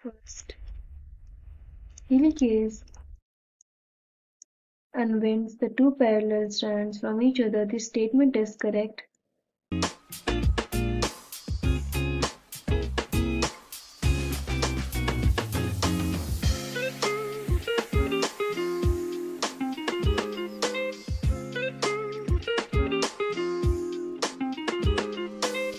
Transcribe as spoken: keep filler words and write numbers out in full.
First, Helicase unwinds the two parallel strands from each other. This statement is correct.